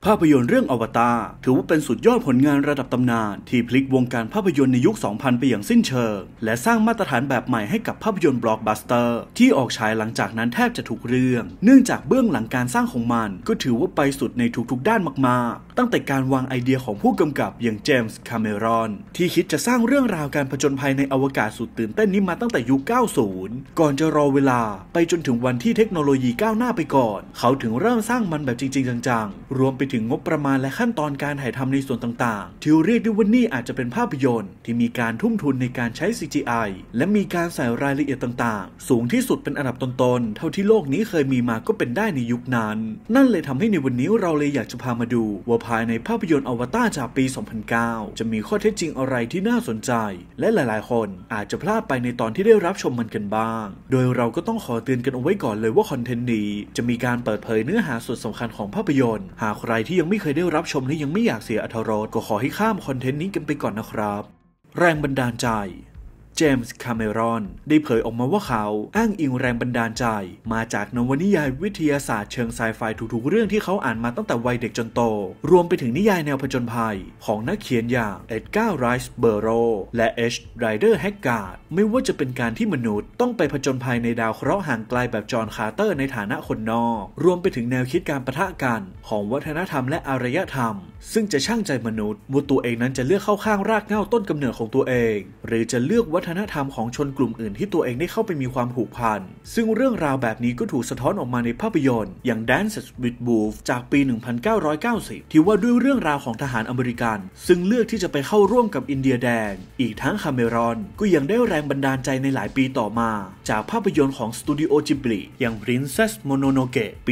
ภาพยนตร์เรื่องอวตารถือว่าเป็นสุดยอดผลงานระดับตำนานที่พลิกวงการภาพยนตร์ในยุค 2000 ไปอย่างสิ้นเชิงและสร้างมาตรฐานแบบใหม่ให้กับภาพยนตร์บล็อกบัสเตอร์ที่ออกฉายหลังจากนั้นแทบจะทุกเรื่องเนื่องจากเบื้องหลังการสร้างของมันก็ถือว่าไปสุดในทุกๆด้านมากๆตั้งแต่การวางไอเดียของผู้กำกับอย่างเจมส์คาเมรอนที่คิดจะสร้างเรื่องราวการผจญภัยในอวกาศสุดตื่นเต้นนี้มาตั้งแต่ยุค 90 ก่อนจะรอเวลาไปจนถึงวันที่เทคโนโลยีก้าวหน้าไปก่อนเขาถึงเริ่มสร้างมันแบบจริงๆจังๆรวมไปถึงงบประมาณและขั้นตอนการถ่ายทำในส่วนต่างๆที่เรียกได้ว่านี่อาจจะเป็นภาพยนตร์ที่มีการทุ่มทุนในการใช้ CGI และมีการใส่รายละเอียดต่างๆสูงที่สุดเป็นอันดับต้นๆเท่าที่โลกนี้เคยมีมาก็เป็นได้ในยุคนั้นนั่นเลยทำให้ในวันนี้เราเลยอยากจะพามาดูว่าภายในภาพยนตร์อวตารจากปี 2009 จะมีข้อเท็จจริงอะไรที่น่าสนใจและหลายๆคนอาจจะพลาดไปในตอนที่ได้รับชมมันกันบ้างโดยเราก็ต้องขอเตือนกันเอาไว้ก่อนเลยว่าคอนเทนต์นี้จะมีการเปิดเผยเนื้อหาส่วนสำคัญของภาพยนตร์หากใครที่ยังไม่เคยได้รับชมและยังไม่อยากเสียอรรถรสก็ขอให้ข้ามคอนเทนต์นี้กันไปก่อนนะครับแรงบันดาลใจเจมส์คาเมรอนได้เผยออกมาว่าเขาอ้างอิงแรงบันดาลใจมาจากนวนิยายวิทยาศาสตร์เชิงไซไฟทุกๆเรื่องที่เขาอ่านมาตั้งแต่วัยเด็กจนโตรวมไปถึงนิยายแนวผจญภัยของนักเขียนอย่างเอ็ดการ์ ไรส์เบอโรและเอช ไรเดอร์ แฮกการ์ดไม่ว่าจะเป็นการที่มนุษย์ต้องไปผจญภัยในดาวเคราะห์ห่างไกลแบบจอห์น คาร์เตอร์ในฐานะคนนอกรวมไปถึงแนวคิดการปะทะกันของวัฒนธรรมและอารยธรรมซึ่งจะชั่งใจมนุษย์ว่าตัวเองนั้นจะเลือกเข้าข้างรากเหง้าต้นกำเนิดของตัวเองหรือจะเลือกวัฒนธรรมของชนกลุ่มอื่นที่ตัวเองได้เข้าไปมีความผูกพันซึ่งเรื่องราวแบบนี้ก็ถูกสะท้อนออกมาในภาพยนตร์อย่าง Dances with Wolves จากปี 1990 ที่ว่าด้วยเรื่องราวของทหารอเมริกันซึ่งเลือกที่จะไปเข้าร่วมกับอินเดียแดงอีกทั้งคาเมรอนก็ยังได้แรงบันดาลใจในหลายปีต่อมาจากภาพยนตร์ของสตูดิโอจิบลิอย่าง Princess Mononoke ปี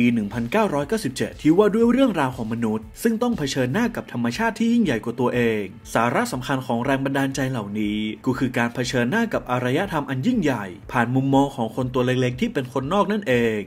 1997 ที่ว่าด้วยเรื่องราวของมนุษย์ซึ่งต้องเผชิญหน้ากับธรรมชาติที่ยิ่งใหญ่กว่าตัวเองสาระสำคัญของแรงบันดาลใจเหล่านี้ก็คือการเผชิญหน้ากับอารยธรรมอันยิ่งใหญ่ผ่านมุมมองของคนตัวเล็กๆที่เป็นคนนอกนั่นเอง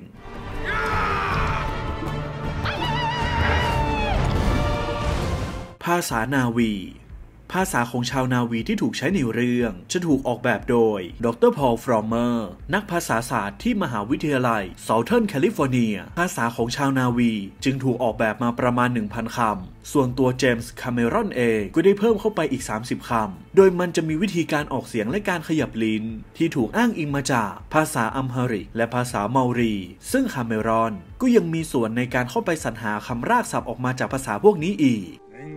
ภาษานาวีภาษาของชาวนาวีที่ถูกใช้ในเรื่องจะถูกออกแบบโดยดร. พอล ฟรอมเมอร์นักภาษาศาสตร์ที่มหาวิทยาลัย Southern California ภาษาของชาวนาวีจึงถูกออกแบบมาประมาณ 1,000 คำส่วนตัวเจมส์คาเมรอนเองก็ได้เพิ่มเข้าไปอีก30 คำโดยมันจะมีวิธีการออกเสียงและการขยับลิ้นที่ถูกอ้างอิงมาจากภาษาอัมฮาริกและภาษาเมารีซึ่งคาเมรอนก็ยังมีส่วนในการเข้าไปสรรหาคำรากศัพท์ออกมาจากภาษาพวกนี้อีก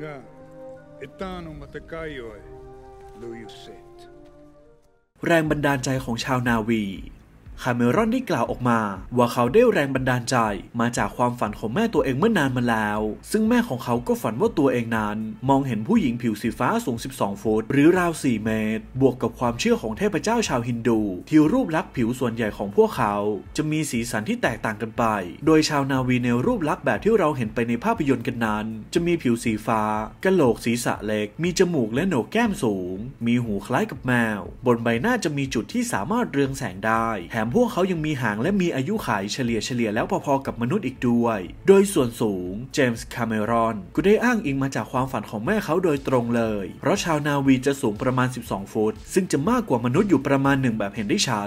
แรงบันดาลใจของชาวนาวีคาเมรอนได้กล่าวออกมาว่าเขาได้แรงบันดาลใจมาจากความฝันของแม่ตัวเองเมื่อนานมาแล้วซึ่งแม่ของเขาก็ฝันว่าตัวเองนั้นมองเห็นผู้หญิงผิวสีฟ้าสูง12 ฟุตหรือราว4 เมตรบวกกับความเชื่อของเทพเจ้าชาวฮินดูที่รูปลักษณ์ผิวส่วนใหญ่ของพวกเขาจะมีสีสันที่แตกต่างกันไปโดยชาวนาวีในรูปลักษณ์แบบที่เราเห็นไปในภาพยนตร์กันนั้นจะมีผิวสีฟ้ากะโหลกศีรษะเล็กมีจมูกและโหนกแก้มสูงมีหูคล้ายกับแมวบนใบหน้าจะมีจุดที่สามารถเรืองแสงได้แถมพวกเขายังมีหางและมีอายุขัยเฉลี่ยแล้วพอๆกับมนุษย์อีกด้วยโดยส่วนสูงเจมส์คาเมรอนก็ได้อ้างอิงมาจากความฝันของแม่เขาโดยตรงเลยเพราะชาวนาวีจะสูงประมาณ12 ฟุตซึ่งจะมากกว่ามนุษย์อยู่ประมาณ1แบบเห็นได้ชัด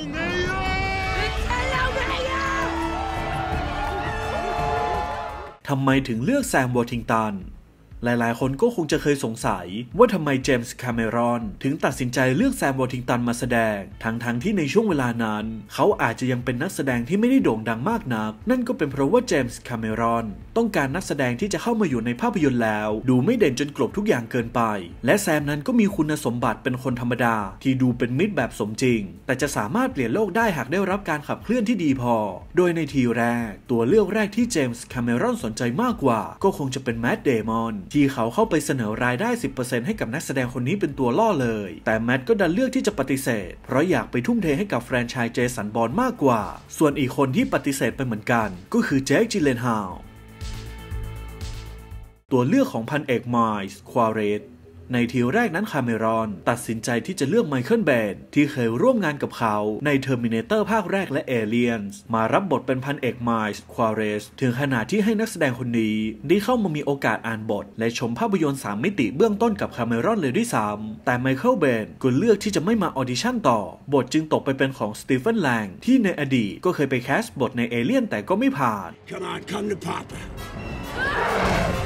ทำไมถึงเลือกแซม วอร์ทิงตันหลายๆคนก็คงจะเคยสงสัยว่าทำไมเจมส์คาเมรอนถึงตัดสินใจเลือกแซม วอร์ทิงตันมาแสดงทั้งที่ในช่วงเวลานั้นเขาอาจจะยังเป็นนักแสดงที่ไม่ได้โด่งดังมากนักนั่นก็เป็นเพราะว่าเจมส์คาเมรอนต้องการนักแสดงที่จะเข้ามาอยู่ในภาพยนตร์แล้วดูไม่เด่นจนกลบทุกอย่างเกินไปและแซมนั้นก็มีคุณสมบัติเป็นคนธรรมดาที่ดูเป็นมิตรแบบสมจริงแต่จะสามารถเปลี่ยนโลกได้หากได้รับการขับเคลื่อนที่ดีพอโดยในทีแรกตัวเลือกแรกที่เจมส์คาเมรอนสนใจมากกว่าก็คงจะเป็นแมท เดมอนที่เขาเข้าไปเสนอรายได้ 10% ให้กับนักแสดงคนนี้เป็นตัวล่อเลยแต่แมทก็ดันเลือกที่จะปฏิเสธเพราะอยากไปทุ่มเทให้กับแฟรนไชส์เจสัน บอนด์มากกว่าส่วนอีกคนที่ปฏิเสธไปเหมือนกันก็คือเจค จิเลนฮาลตัวเลือกของพันเอกไมล์ส์ ควาเรสในทีแรกนั้นคาเมรอนตัดสินใจที่จะเลือกไมเคิล เบนที่เคยร่วมงานกับเขาใน Terminator ภาคแรกและ Aliens มารับบทเป็นพันเอกไมล์ส์ ควาเรสถึงขนาดที่ให้นักแสดงคนนี้ได้เข้ามามีโอกาสอ่านบทและชมภาพยนตร์3 มิติเบื้องต้นกับคาเมรอนเลยด้วยซ้ำแต่ไมเคิล เบนก็เลือกที่จะไม่มาออดิชั่นต่อบทจึงตกไปเป็นของสตีเฟน แลงที่ในอดีตก็เคยไปแคสต์บทใน Alien แต่ก็ไม่ผ่าน Come on, come to Papa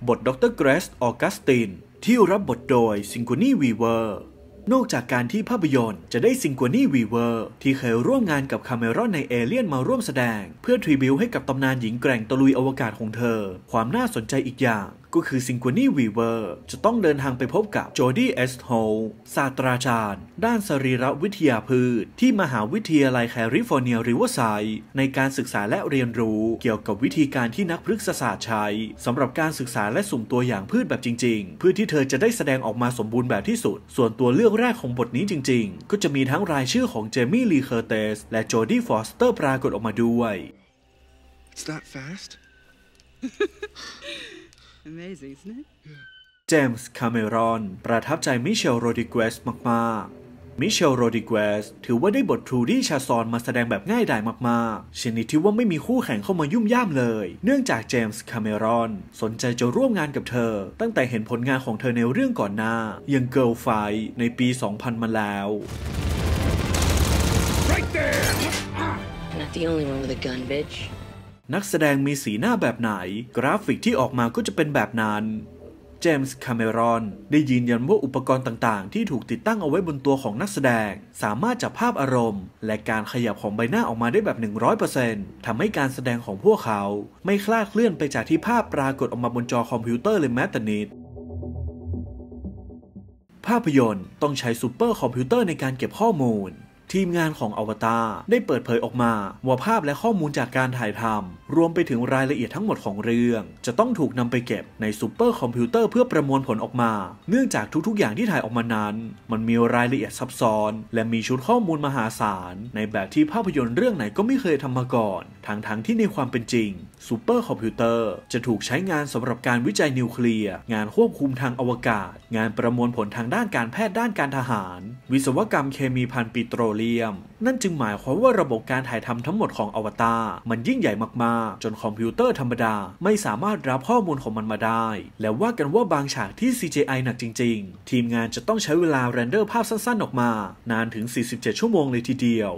บทดร. เกรซ ออกัสตินที่รับบทโดยซิงโกนี วีเวอร์นอกจากการที่ภาพยนตร์จะได้ซิงโกนี วีเวอร์ที่เคยร่วมงานกับคาเมรอนในเอเลี่ยนมาร่วมแสดงเพื่อทริบิวต์ให้กับตำนานหญิงแกร่งตะลุยอวกาศของเธอความน่าสนใจอีกอย่างก็คือซิงโกนี วีเวอร์จะต้องเดินทางไปพบกับโจดี้ เอสโฮลศาสตราจารย์ด้านสรีรวิทยาพืชที่มหาวิทยาลัยแคลิฟอร์เนียริเวอร์ไซด์ในการศึกษาและเรียนรู้เกี่ยวกับวิธีการที่นักพฤกษศาสตร์ใช้สำหรับการศึกษาและสุ่มตัวอย่างพืชแบบจริงๆเพื่อที่เธอจะได้แสดงออกมาสมบูรณ์แบบที่สุดส่วนตัวเลือกแรกของบทนี้จริงๆก็จะมีทั้งรายชื่อของเจมี่ ลี เคอร์เตสและโจดี้ ฟอสเตอร์ปรากฏออกมาด้วย It's that fast? Amazing, isn't it? เจมส์ คาเมรอนประทับใจมิเชล โรดริเกสมากๆมิเชล โรดริเกสถือว่าได้บททรูดี้ ชาซอนมาแสดงแบบง่ายดายมากๆชนิดที่ว่าไม่มีคู่แข่งเข้ามายุ่มย่ามเลยเนื่องจากเจมส์ คาเมรอนสนใจจะร่วมงานกับเธอตั้งแต่เห็นผลงานของเธอในเรื่องก่อนหน้าอย่าง Girl Fight ในปี 2000 มาแล้ว Right there! Not the only one with a gun, bitch. นักแสดงมีสีหน้าแบบไหนกราฟิกที่ออกมาก็จะเป็นแบบนั้นเจมส์ คาเมรอนได้ยืนยันว่าอุปกรณ์ต่างๆที่ถูกติดตั้งเอาไว้บนตัวของนักแสดงสามารถจับภาพอารมณ์และการขยับของใบหน้าออกมาได้แบบ 100% ทำให้การแสดงของพวกเขาไม่คลาดเคลื่อนไปจากที่ภาพปรากฏออกมาบนจอคอมพิวเตอร์เลยแม้แต่นิดภาพยนตร์ต้องใช้ซูเปอร์คอมพิวเตอร์ในการเก็บข้อมูลทีมงานของอวตารได้เปิดเผยออกมาว่าภาพและข้อมูลจากการถ่ายทำรวมไปถึงรายละเอียดทั้งหมดของเรื่องจะต้องถูกนำไปเก็บในซูเปอร์คอมพิวเตอร์เพื่อประมวลผลออกมาเนื่องจากทุกๆอย่างที่ถ่ายออกมานั้นมันมีรายละเอียดซับซ้อนและมีชุดข้อมูลมหาศาลในแบบที่ภาพยนตร์เรื่องไหนก็ไม่เคยทำมาก่อนทั้งที่ในความเป็นจริงซูเปอร์คอมพิวเตอร์จะถูกใช้งานสำหรับการวิจัยนิวเคลียร์งานควบคุมทางอวกาศงานประมวลผลทางด้านการแพทย์ด้านการทหารวิศวกรรมเคมีภัณฑ์ปิโตรเลียมนั่นจึงหมายความว่าระบบการถ่ายทำทั้งหมดของอวตารมันยิ่งใหญ่มากๆจนคอมพิวเตอร์ธรรมดาไม่สามารถรับข้อมูลของมันมาได้และว่ากันว่าบางฉากที่ CGI หนักจริงๆทีมงานจะต้องใช้เวลาเรนเดอร์ภาพสั้นๆออกมานานถึง47ชั่วโมงเลยทีเดียว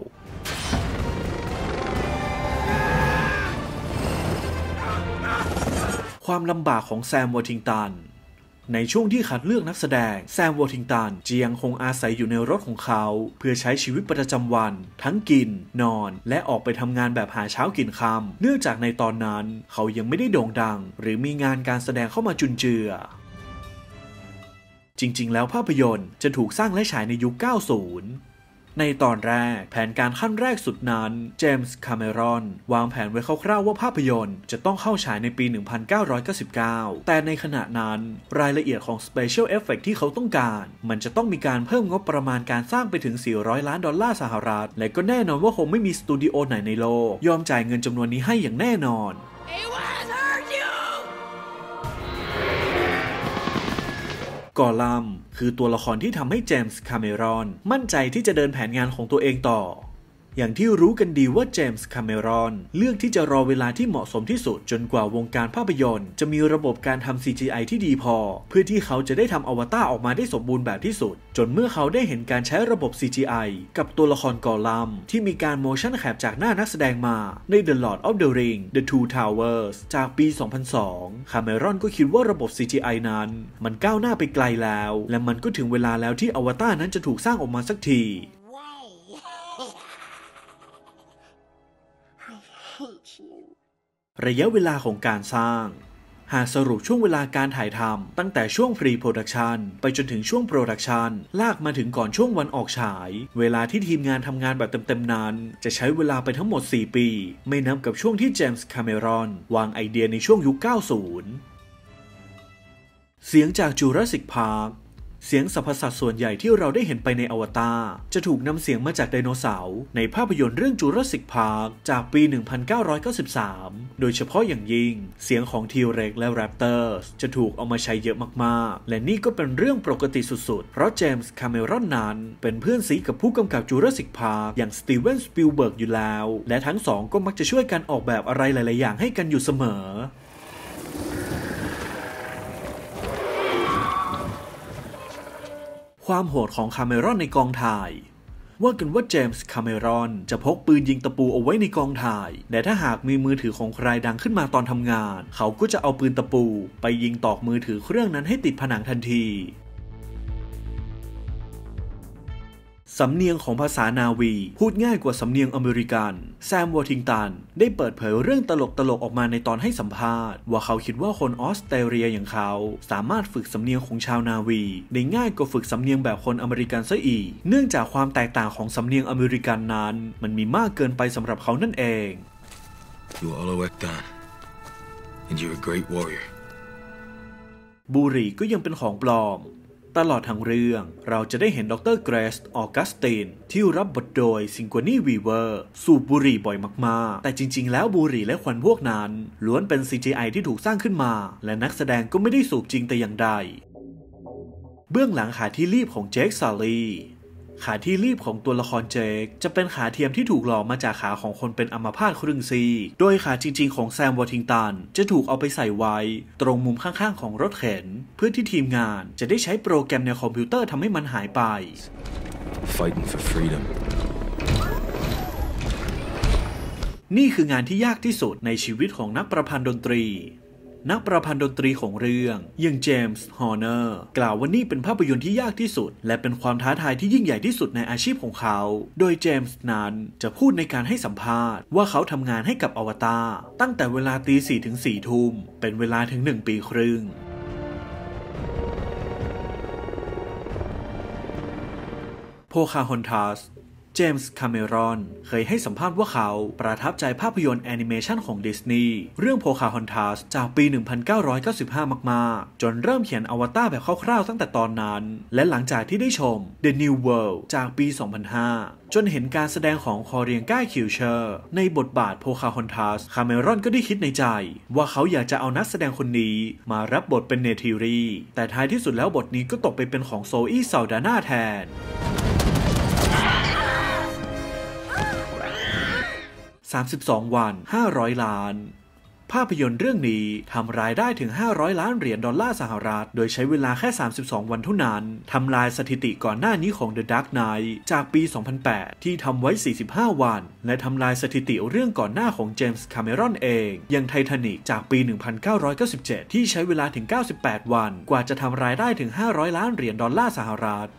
ความลำบากของแซม วอร์ทิงตันในช่วงที่คัดเลือกนักแสดงแซม วอร์ทิงตันจะยังคงอาศัยอยู่ในรถของเขาเพื่อใช้ชีวิตประจำวันทั้งกินนอนและออกไปทำงานแบบหาเช้ากินค่ำเนื่องจากในตอนนั้นเขายังไม่ได้โด่งดังหรือมีงานการแสดงเข้ามาจุนเจือจริงๆแล้วภาพยนตร์จะถูกสร้างและฉายในยุค 90ในตอนแรกแผนการขั้นแรกสุดนั้นเจมส์ คาเมรอนวางแผนไว้คร่าวๆว่าภาพยนตร์จะต้องเข้าฉายในปี 1999 แต่ในขณะนั้นรายละเอียดของ Special Effect ที่เขาต้องการมันจะต้องมีการเพิ่มงบประมาณการสร้างไปถึง$400 ล้านสหรัฐและก็แน่นอนว่าคงไม่มีสตูดิโอไหนในโลกยอมจ่ายเงินจำนวนนี้ให้อย่างแน่นอนกอลัมคือตัวละครที่ทำให้เจมส์ คาเมรอนมั่นใจที่จะเดินแผนงานของตัวเองต่ออย่างที่รู้กันดีว่าเจมส์ คาเมรอนเลือกที่จะรอเวลาที่เหมาะสมที่สุดจนกว่าวงการภาพยนตร์จะมีระบบการทำ CGI ที่ดีพอเพื่อที่เขาจะได้ทำอวตารออกมาได้สมบูรณ์แบบที่สุดจนเมื่อเขาได้เห็นการใช้ระบบ CGI กับตัวละครกอลัมที่มีการ motion cap จากหน้านักแสดงมาใน The Lord of the Ring The Two Towers จากปี 2002 คาเมรอนก็คิดว่าระบบ CGI นั้นมันก้าวหน้าไปไกลแล้วและมันก็ถึงเวลาแล้วที่อวตารนั้นจะถูกสร้างออกมาสักทีระยะเวลาของการสร้างหากสรุปช่วงเวลาการถ่ายทำตั้งแต่ช่วง Pre-Production ไปจนถึงช่วง Production ลากมาถึงก่อนช่วงวันออกฉายเวลาที่ทีมงานทำงานแบบเต็มๆนั้นจะใช้เวลาไปทั้งหมด4 ปีไม่นับกับช่วงที่เจมส์ คาเมรอนวางไอเดียในช่วงยุค 90 เสียงจาก Jurassic Parkเสียงสรรพสัตว์ส่วนใหญ่ที่เราได้เห็นไปในอวตารจะถูกนำเสียงมาจากไดโนเสาร์ในภาพยนตร์เรื่อง Jurassic Park จากปี 1993 โดยเฉพาะอย่างยิ่งเสียงของ T-Rex และ Raptors จะถูกเอามาใช้เยอะมากๆและนี่ก็เป็นเรื่องปกติสุดๆเพราะเจมส์ คาเมรอนนั้นเป็นเพื่อนซีกับผู้กำกับ Jurassic Park อย่างสตีเวน สปิลเบิร์กอยู่แล้วและทั้งสองก็มักจะช่วยกันออกแบบอะไรหลายๆอย่างให้กันอยู่เสมอความโหดของคาเมรอนในกองถ่ายว่ากันว่าเจมส์คาเมรอนจะพกปืนยิงตะปูเอาไว้ในกองถ่ายแต่ถ้าหากมีมือถือของใครดังขึ้นมาตอนทำงานเขาก็จะเอาปืนตะปูไปยิงตอกมือถือเครื่องนั้นให้ติดผนังทันทีสำเนียงของภาษานาวีพูดง่ายกว่าสำเนียงอเมริกันแซม วอทิงตันได้เปิดเผยเรื่องตลกออกมาในตอนให้สัมภาษณ์ว่าเขาคิดว่าคนออสเตรเลียอย่างเขาสามารถฝึกสำเนียงของชาวนาวีได้ง่ายกว่าฝึกสำเนียงแบบคนอเมริกันซะอีกเนื่องจากความแตกต่างของสำเนียงอเมริกันนั้นมันมีมากเกินไปสำหรับเขานั่นเอง You are Oloektan and you're a great warrior บุหรี่ก็ยังเป็นของปลอมตลอดทั้งเรื่องเราจะได้เห็นดร. เกรซ ออกัสตินที่รับบทโดยซิงโกนีวีเวอร์สูบบุหรี่บ่อยมากๆแต่จริงๆแล้วบุหรี่และควันพวกนั้นล้วนเป็น CGI ที่ถูกสร้างขึ้นมาและนักแสดงก็ไม่ได้สูบจริงแต่อย่างใดเบื้องหลังขาที่รีบของเจค ซาลีขาที่รีบของตัวละครเจคจะเป็นขาเทียมที่ถูกหล่อมาจากขาของคนเป็นอัมพาตครึ่งซีกโดยขาจริงๆของแซม วอทิงตันจะถูกเอาไปใส่ไว้ตรงมุมข้างๆของรถเข็นเพื่อที่ทีมงานจะได้ใช้โปรแกรมในคอมพิวเตอร์ทำให้มันหายไป Fighting for freedom นี่คืองานที่ยากที่สุดในชีวิตของนักประพันธ์ดนตรีนักประพันธ์ดนตรีของเรื่องอย่างเจมส์ ฮอร์เนอร์กล่าวว่านี่เป็นภาพยนตร์ที่ยากที่สุดและเป็นความท้าทายที่ยิ่งใหญ่ที่สุดในอาชีพของเขาโดยเจมส์นั้นจะพูดในการให้สัมภาษณ์ว่าเขาทำงานให้กับอวตารตั้งแต่เวลา 4:00 ถึง 4 ทุ่มเป็นเวลาถึง 1 ปีครึ่งโพคาฮอนทัสเจมส์ คาเมรอนเคยให้สัมภาษณ์ว่าเขาประทับใจภาพยนตร์แอนิเมชันของดิสนีย์เรื่องโพคาฮอนทัสจากปี 1995 มากๆจนเริ่มเขียนอวตารแบบคร่าวๆตั้งแต่ตอนนั้นและหลังจากที่ได้ชม The New World จากปี 2005 จนเห็นการแสดงของคอเรียงก้า คิวเชอร์ในบทบาทโพคาฮอนทัสคาเมรอนก็ได้คิดในใจว่าเขาอยากจะเอานักแสดงคนนี้มารับบทเป็นเนทิรีแต่ท้ายที่สุดแล้วบทนี้ก็ตกไปเป็นของโซอี้ ซาลดาน่าแทน32 วัน 500 ล้านภาพยนตร์เรื่องนี้ทำรายได้ถึง$500 ล้านสหรัฐโดยใช้เวลาแค่32 วันเท่านั้นทำลายสถิติก่อนหน้านี้ของ The Dark Knight จากปี 2008 ที่ทำไว้45 วันและทำลายสถิติเรื่องก่อนหน้าของเจมส์ คาเมรอนเองอย่างไททานิกจากปี 1997 ที่ใช้เวลาถึง98 วันกว่าจะทำรายได้ถึง$500 ล้านสหรัฐ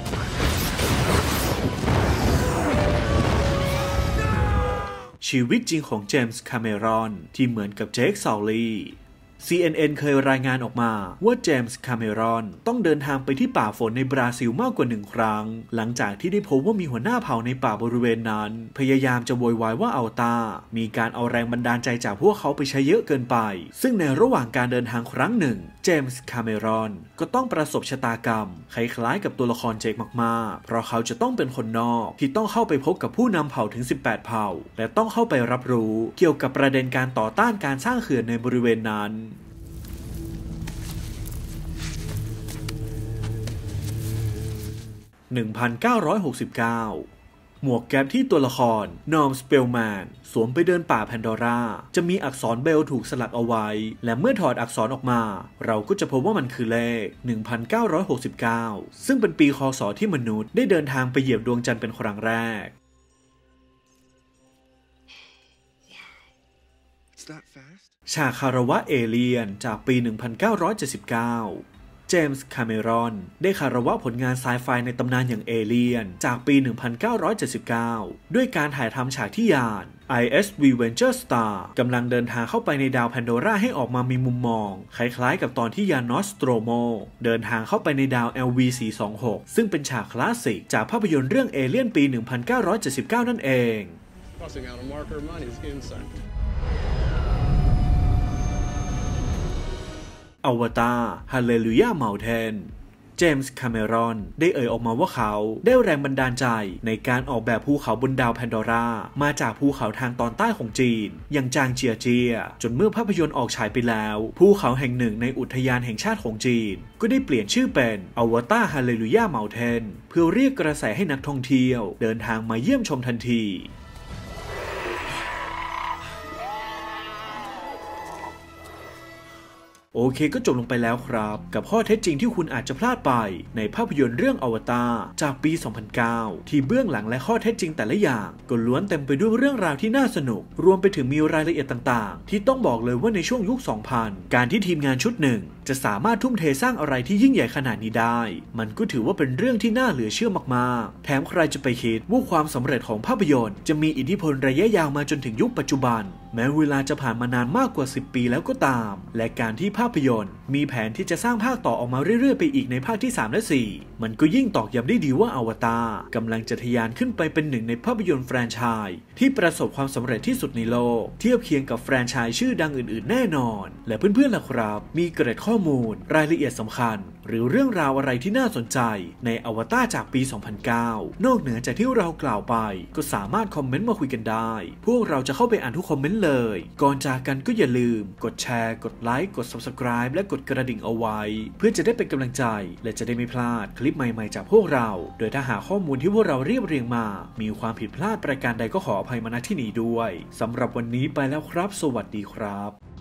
ชีวิตจริงของเจมส์ คาเมรอนที่เหมือนกับเจค ซาลี CNN เคยรายงานออกมาว่าเจมส์ คาเมรอนต้องเดินทางไปที่ป่าฝนในบราซิลมากกว่า1 ครั้งหลังจากที่ได้พบว่ามีหัวหน้าเผ่าในป่าบริเวณนั้นพยายามจะโวยวายว่าอวตารมีการเอาแรงบันดาลใจจากพวกเขาไปใช้เยอะเกินไปซึ่งในระหว่างการเดินทางครั้งหนึ่งเจมส์ คาเมรอนก็ต้องประสบชะตากรรมคล้ายๆกับตัวละครเจคมากๆเพราะเขาจะต้องเป็นคนนอกที่ต้องเข้าไปพบกับผู้นำเผ่าถึง18 เผ่าและต้องเข้าไปรับรู้เกี่ยวกับประเด็นการต่อต้านการสร้างเขื่อนในบริเวณนั้น1969 หมวกแก๊ปที่ตัวละครนอร์ม สเปลแมนสวมไปเดินป่าแพนดอร่าจะมีอักษรเบลถูกสลักเอาไว้และเมื่อถอดอักษรออกมาเราก็จะพบว่ามันคือเลข 1969 ซึ่งเป็นปีค.ศ. ที่มนุษย์ได้เดินทางไปเหยียบดวงจันทร์เป็นครั้งแรก ฉากคารวะเอเลียนจากปี 1979เจมส์ คาเมรอนได้คารวะผลงานไซไฟในตำนานอย่างเอเลียนจากปี 1979 ด้วยการถ่ายทำฉากที่ยาน ISV Venture Star กำลังเดินทางเข้าไปในดาวแพนโดร่าให้ออกมามีมุมมองคล้ายๆกับตอนที่ยานนอสโตรโมเดินทางเข้าไปในดาว LV426 ซึ่งเป็นฉากคลาสสิกจากภาพยนตร์เรื่องเอเลียนปี 1979 นั่นเองอวตาร ฮาเลลูยา เมาน์เทนเจมส์ คาเมรอนได้เอ่ยออกมาว่าเขาได้แรงบันดาลใจในการออกแบบภูเขาบนดาวแพนดอร่ามาจากภูเขาทางตอนใต้ของจีนอย่างจางเจียเจียจนเมื่อภาพยนตร์ออกฉายไปแล้วภูเขาแห่งหนึ่งในอุทยานแห่งชาติของจีนก็ได้เปลี่ยนชื่อเป็นอวตาร ฮาเลลูยา เมาน์เทนเพื่อเรียกกระแสให้นักท่องเที่ยวเดินทางมาเยี่ยมชมทันทีโอเคก็จบลงไปแล้วครับกับข้อเท็จจริงที่คุณอาจจะพลาดไปในภาพยนตร์เรื่องอวตารจากปี 2009 ที่เบื้องหลังและข้อเท็จจริงแต่ละอย่างก็ล้วนเต็มไปด้วยเรื่องราวที่น่าสนุกรวมไปถึงมีรายละเอียดต่างๆที่ต้องบอกเลยว่าในช่วงยุค 2000 การที่ทีมงานชุดหนึ่งจะสามารถทุ่มเทสร้างอะไรที่ยิ่งใหญ่ขนาดนี้ได้มันก็ถือว่าเป็นเรื่องที่น่าเหลือเชื่อมากๆแถมใครจะไปคิดว่าความสำเร็จของภาพยนตร์จะมีอิทธิพลระยะยาวมาจนถึงยุคปัจจุบันแม้เวลาจะผ่านมานานมากกว่า10 ปีแล้วก็ตามและการที่ภาพยนตร์มีแผนที่จะสร้างภาคต่อออกมาเรื่อยๆไปอีกในภาคที่3และ4มันก็ยิ่งตอกย้ำได้ดีว่าอวตารกำลังจะทะยานขึ้นไปเป็นหนึ่งในภาพยนตร์แฟรนไชส์ที่ประสบความสำเร็จที่สุดในโลกเทียบเคียงกับแฟรนไชส์ชื่อดังอื่นๆแน่นอนและเพื่อนๆล่ะครับมีเกร็ดข้อมูลรายละเอียดสำคัญหรือเรื่องราวอะไรที่น่าสนใจในอวตารจากปี 2009 นอกเหนือจากที่เรากล่าวไปก็สามารถคอมเมนต์มาคุยกันได้พวกเราจะเข้าไปอ่านทุกคอมเมนต์เลยก่อนจากกันก็อย่าลืมกดแชร์กดไลค์กด Subscribe และกดกระดิ่งเอาไว้เพื่อจะได้เป็นกำลังใจและจะได้ไม่พลาดคลิปใหม่ๆจากพวกเราโดยถ้าหากข้อมูลที่พวกเราเรียบเรียงมามีความผิดพลาดประการใดก็ขออภัยมาณที่นี้ด้วยสำหรับวันนี้ไปแล้วครับสวัสดีครับ